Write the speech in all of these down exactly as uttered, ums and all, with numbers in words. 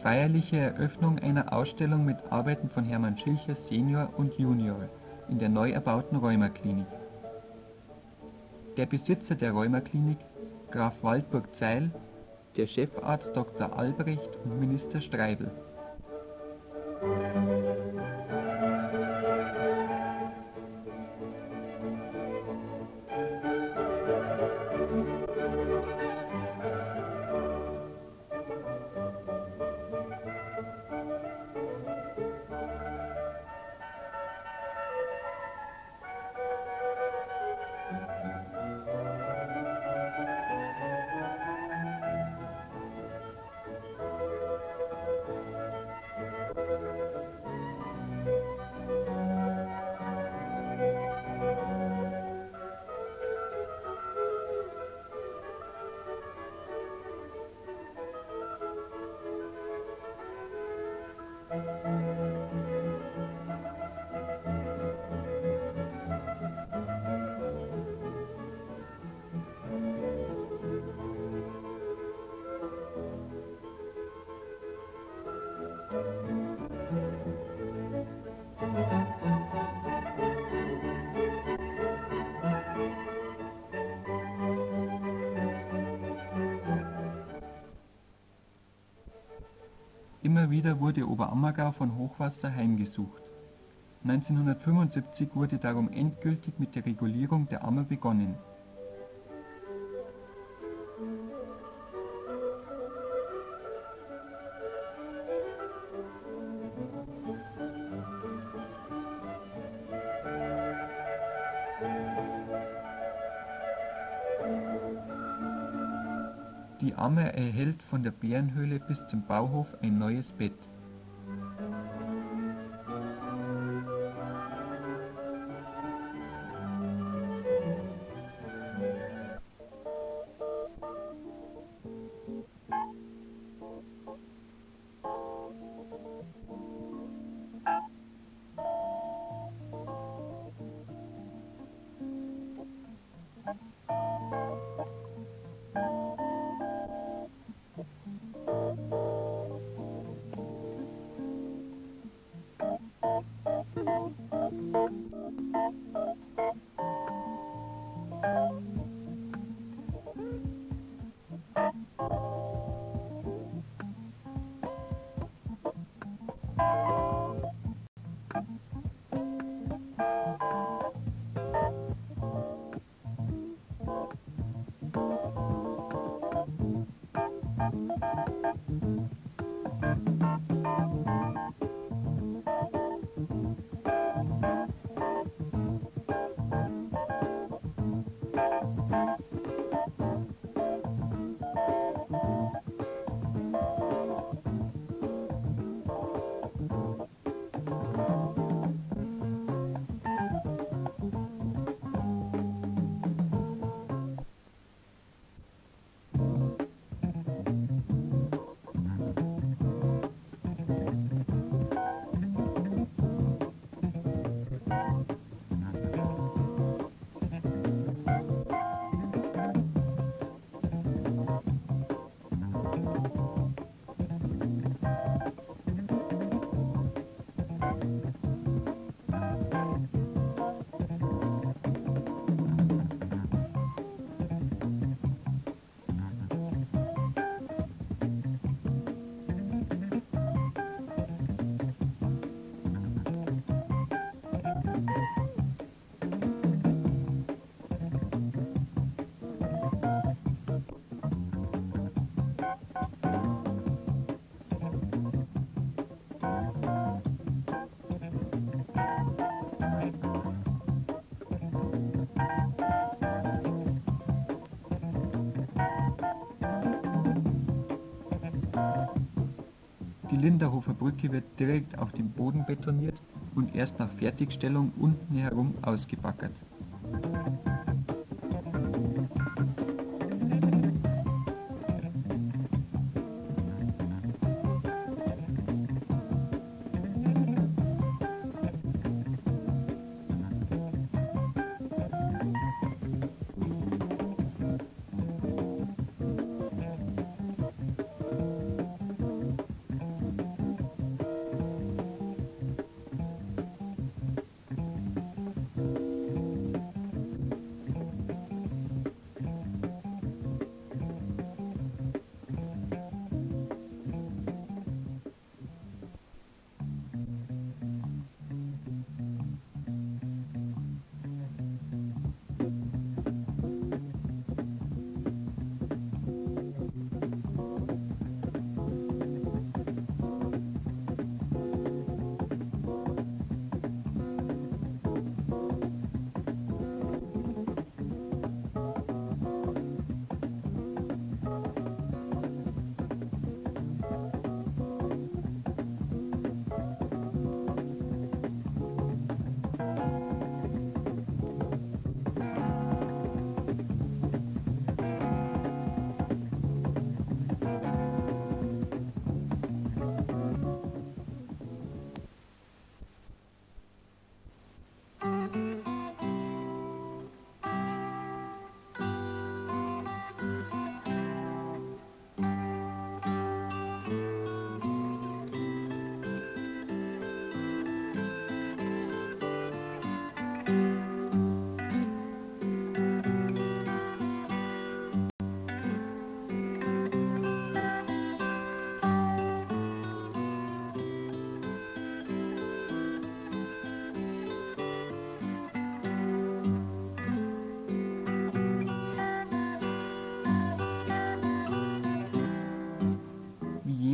feierliche Eröffnung einer Ausstellung mit Arbeiten von Hermann Schilcher Senior und Junior in der neu erbauten Rheuma-Klinik. Der Besitzer der Rheuma-Klinik, Graf Waldburg-Zeil, der Chefarzt Doktor Albrecht und Minister Streibel. Immer wieder wurde Oberammergau von Hochwasser heimgesucht. neunzehnhundertfünfundsiebzig wurde darum endgültig mit der Regulierung der Ammer begonnen. Die Ammer erhält von der Bärenhöhle bis zum Bauhof ein neues Bett. Die Linderhofer Brücke wird direkt auf dem Boden betoniert und erst nach Fertigstellung unten herum ausgebaggert.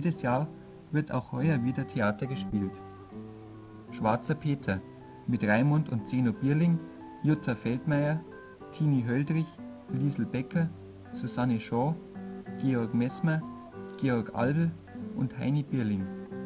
jedes Jahr wird auch heuer wieder Theater gespielt. Schwarzer Peter mit Raimund und Zeno Bierling, Jutta Feldmeier, Tini Höldrich, Liesl Becker, Susanne Shaw, Georg Messmer, Georg Albel und Heini Bierling.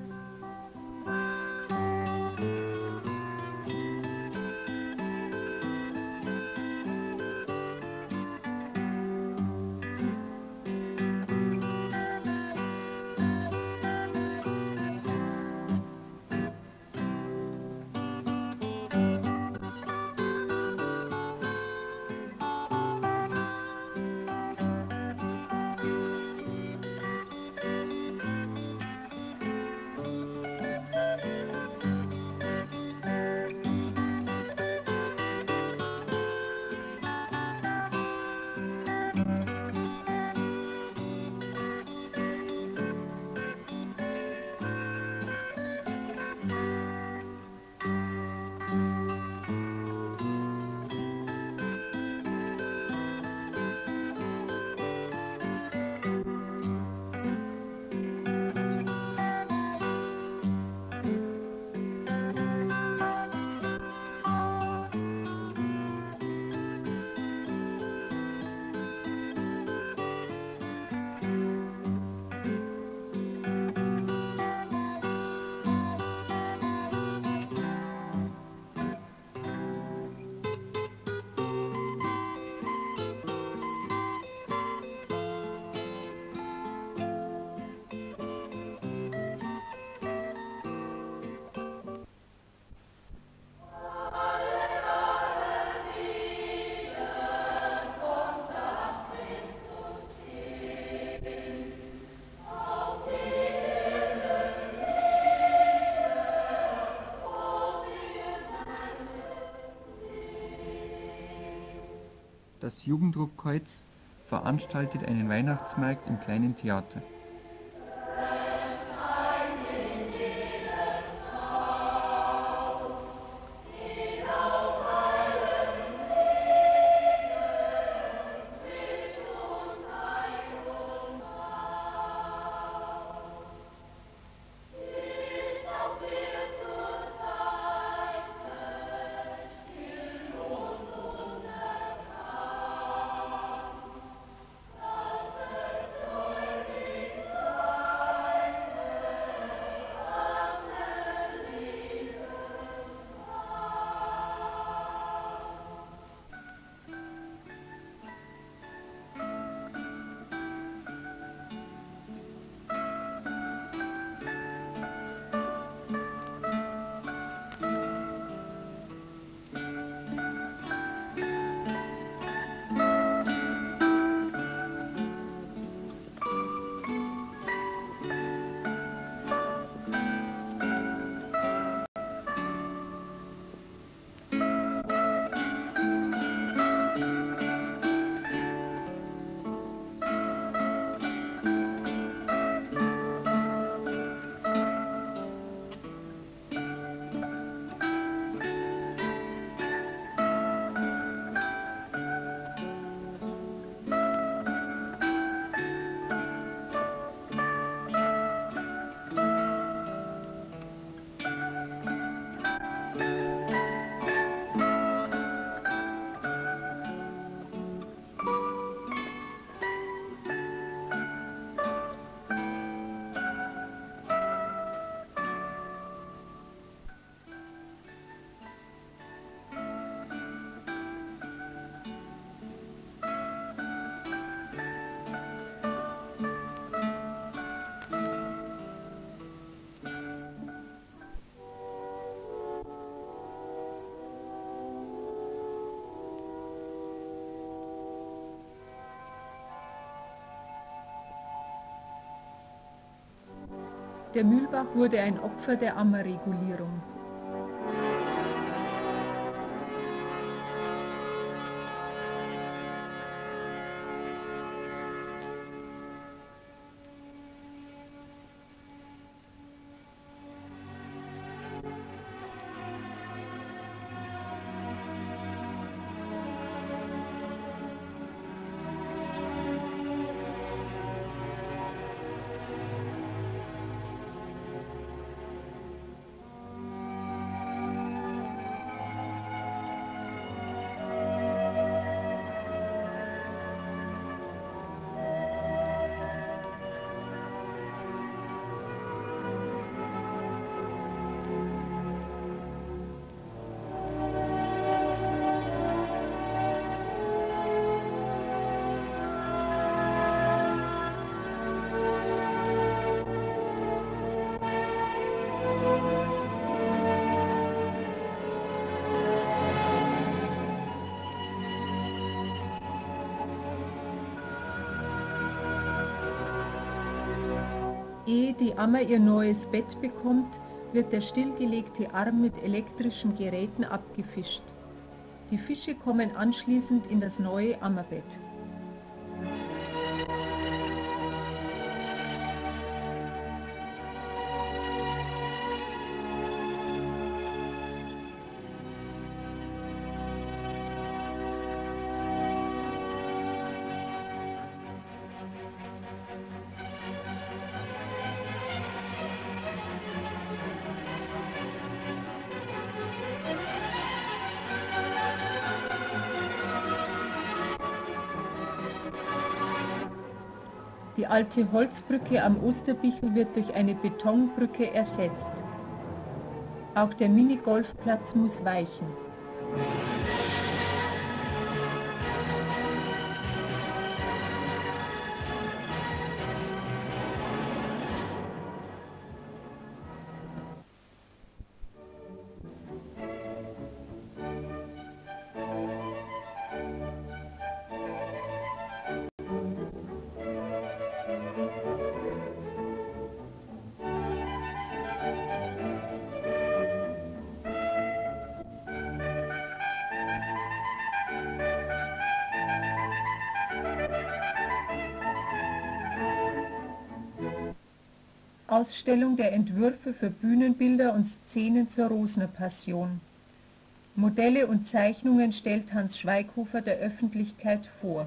Das Jugenddruckkreuz veranstaltet einen Weihnachtsmarkt im kleinen Theater. Der Mühlbach wurde ein Opfer der Ammerregulierung. Ehe die Ammer ihr neues Bett bekommt, wird der stillgelegte Arm mit elektrischen Geräten abgefischt. Die Fische kommen anschließend in das neue Ammerbett. Die alte Holzbrücke am Osterbichel wird durch eine Betonbrücke ersetzt. Auch der Minigolfplatz muss weichen. Ausstellung der Entwürfe für Bühnenbilder und Szenen zur Rosner-Passion. Modelle und Zeichnungen stellt Hans Schweighofer der Öffentlichkeit vor.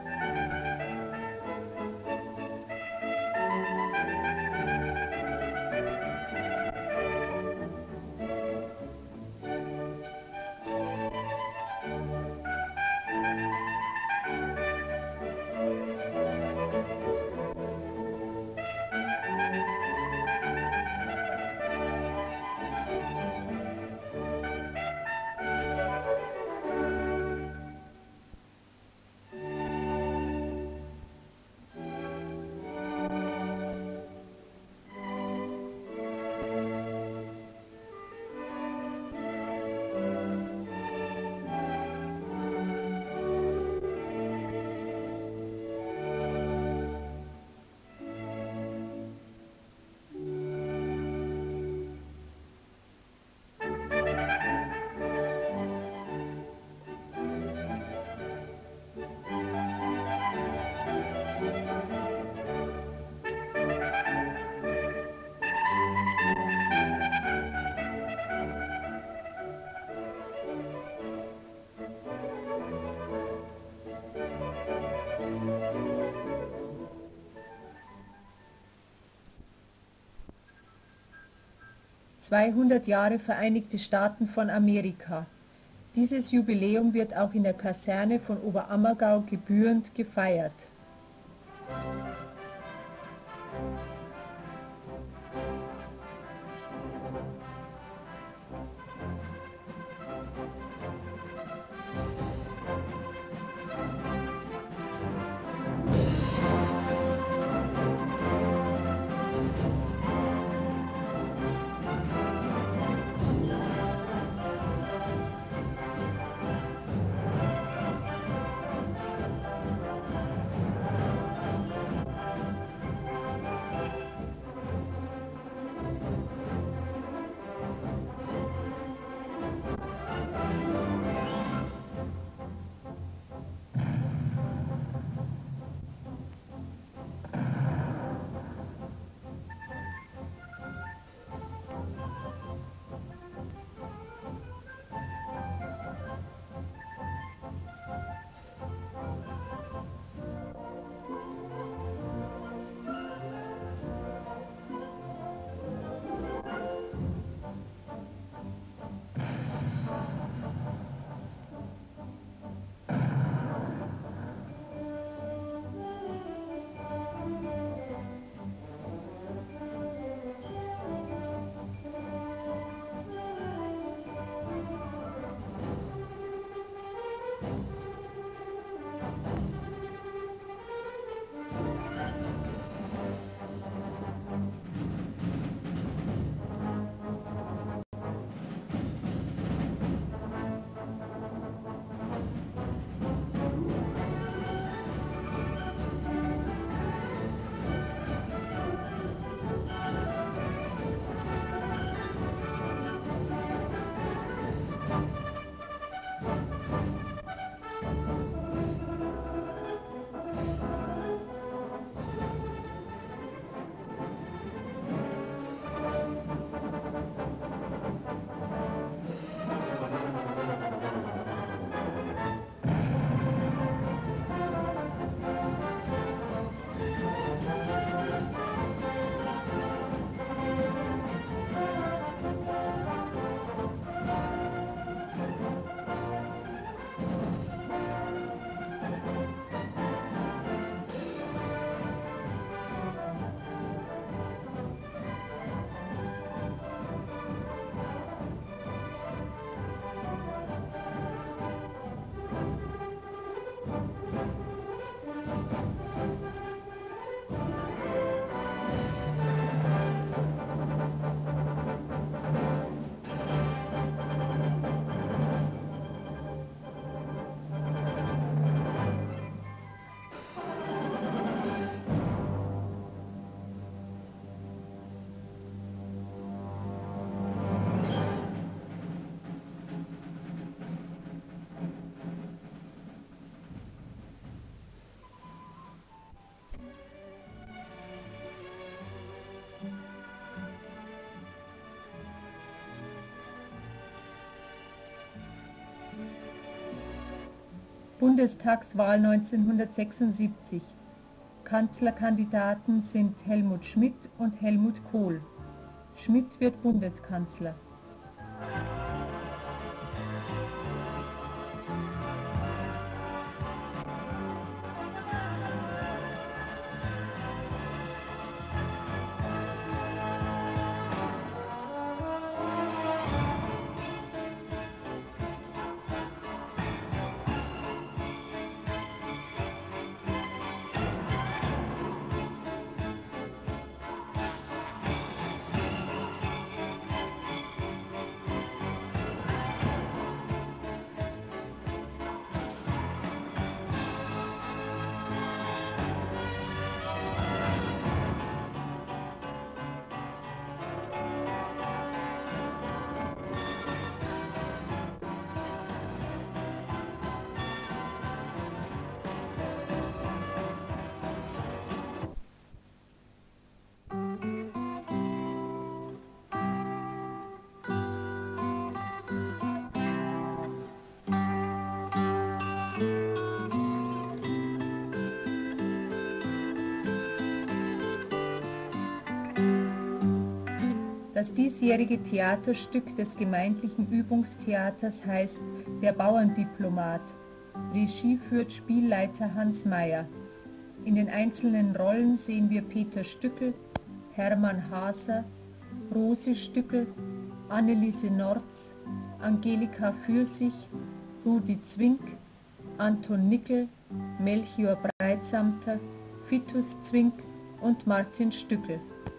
zweihundert Jahre Vereinigte Staaten von Amerika. Dieses Jubiläum wird auch in der Kaserne von Oberammergau gebührend gefeiert. Bundestagswahl neunzehnhundertsechsundsiebzig. Kanzlerkandidaten sind Helmut Schmidt und Helmut Kohl. Schmidt wird Bundeskanzler. Das diesjährige Theaterstück des gemeindlichen Übungstheaters heißt Der Bauerndiplomat. Regie führt Spielleiter Hans Meyer. In den einzelnen Rollen sehen wir Peter Stückel, Hermann Haser, Rose Stückel, Anneliese Norz, Angelika Fürssich, Rudi Zwink, Anton Nickel, Melchior Breitsamter, Vitus Zwink und Martin Stückel.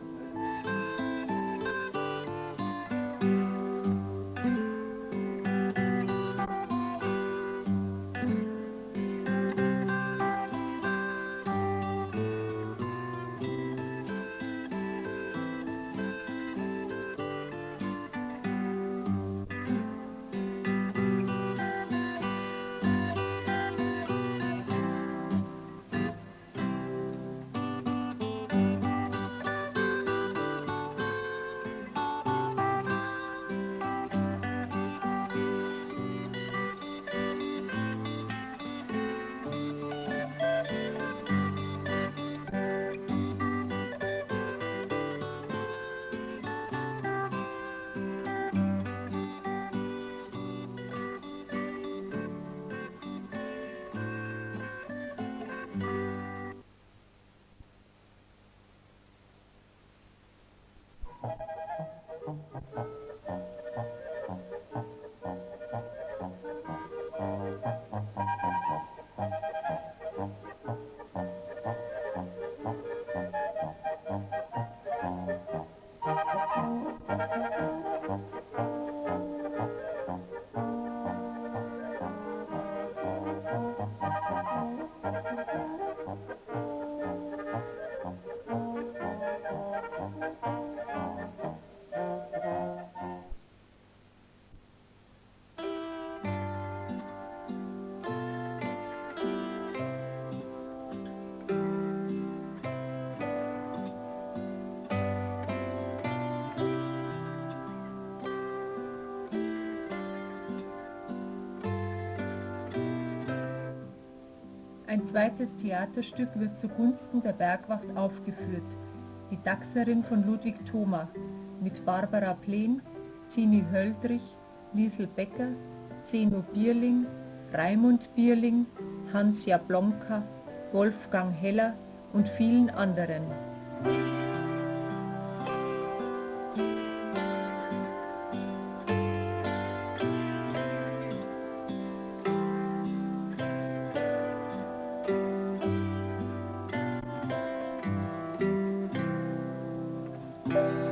Ein zweites Theaterstück wird zugunsten der Bergwacht aufgeführt, die Dachserin von Ludwig Thoma, mit Barbara Plen, Tini Höldrich, Liesl Becker, Zeno Bierling, Raimund Bierling, Hans Jablonka, Wolfgang Heller und vielen anderen. Thank you.